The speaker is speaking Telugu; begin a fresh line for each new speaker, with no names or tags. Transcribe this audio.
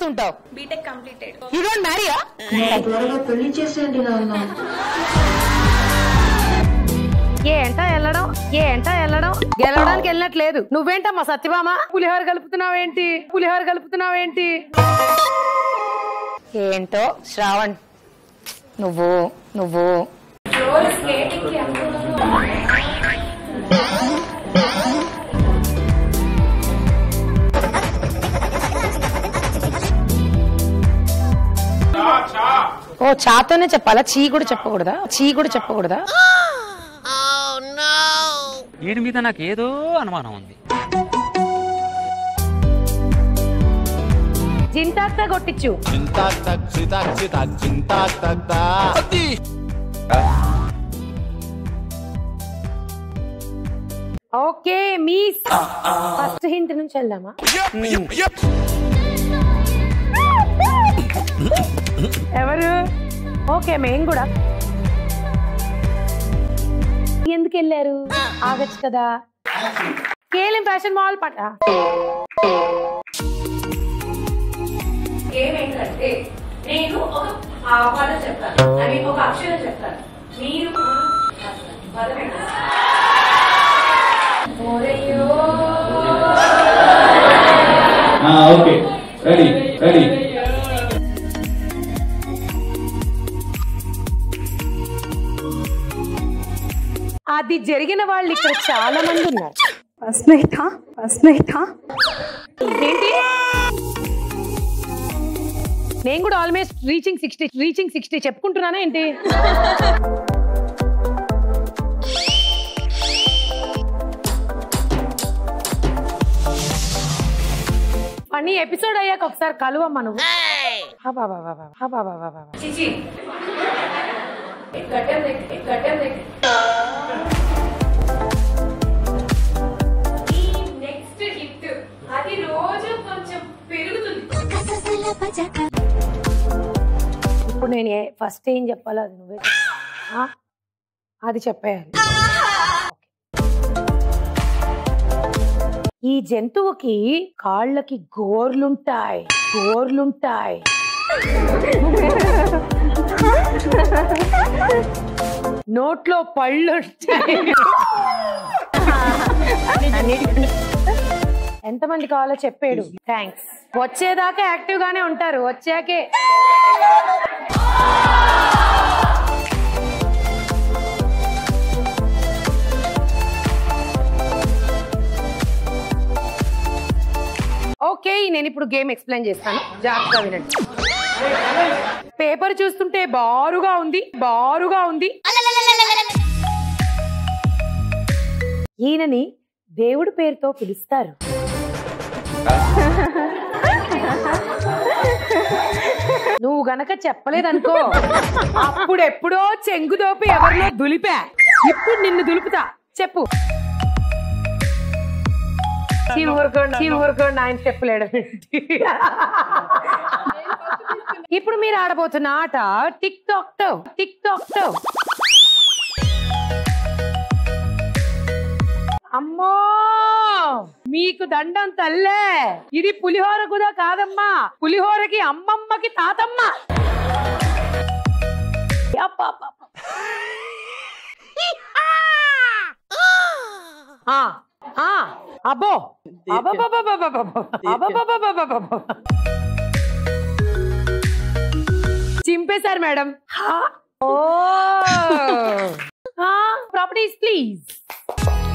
చేస్తుంటావు?
BTech completed.
యు డోంట్ మ్యారీయా?
త్వరగా పెళ్లి చేసేయండి నాన్న.
ఏంటా వెళ్ళడం గెలవడానికి వెళ్ళట్లేదు. నువ్వేంటమ్మా సత్యభామ పులిహోర కలుపుతున్నావేంటి? ఏంటో శ్రావణ్ నువ్వు ఓ చాతోనే చెప్పాలా? చీ కూడా చెప్పకూడదా?
వీడి మీద నాకేదో అనుమానం ఉంది.
జింతాక్తా కొట్టించు. ఓకే మీ ఫస్ట్ హింట్ నుంచి వెళ్దామా? ఎవరు? ఓకే మేము కూడా. ఎందుకు వెళ్ళారు? ఆగచ్చు కదా. కేఎల్ఎం ఫ్యాషన్ మాల్ పట్ట
ఏమేంటంటే నేను ఒక పదం చెప్తాను, అది ఒక అక్షరం చెప్తాను, మీరు
ఓకే రెడీ.
అది జరిగిన వాళ్ళు ఇక్కడ చాలా మంది ఉన్నారు. ఏంటి? నేను కూడా ఆల్మోస్ట్ రీచింగ్ 60 చెప్పుకుంటున్నానా ఏంటి? ఫన్నీ ఎపిసోడ్ అయ్యాక ఒకసారి కలువమ్మా నువ్వు.
నెక్స్ట్ హిట్ అది రోజు కొంచెం పెరుగుతుంది.
ఇప్పుడు నేను ఫస్ట్ ఏం చెప్పాలో అది నువ్వే అది చెప్పేయాలి. ఈ జంతువుకి కాళ్ళకి గోర్లుంటాయి. నోట్లో పళ్ళుంటాయి. ఎంతమంది కావాలో చెప్పాడు. థ్యాంక్స్. వచ్చేదాకా యాక్టివ్ గానే ఉంటారు, వచ్చాకే ఓకే. నేను ఇప్పుడు గేమ్ ఎక్స్ప్లెయిన్ చేస్తాను, జాగ్రత్తగా వినండి. పేపర్ చూస్తుంటే బారుగా ఉంది. ఈయనని దేవుడి పేరుతో పిలుస్తారు. నువ్వు గనక చెప్పలేదనుకో అప్పుడెప్పుడో చెంగుదోపి ఎవరినో దులిపా, ఇప్పుడు నిన్ను దులుపుతా. చెప్పు. ఆయన చెప్పలేడు. ఇప్పుడు మీరు ఆడబోతున్న ఆట టిక్ టాక్ టో. అమ్మో మీకు దండం తల్లే. ఇది పులిహోర కూడా కాదమ్మా, పులిహోరకి అమ్మమ్మకి తాతమ్మ. అబ్బో చింపేశారు మేడం. Properties please.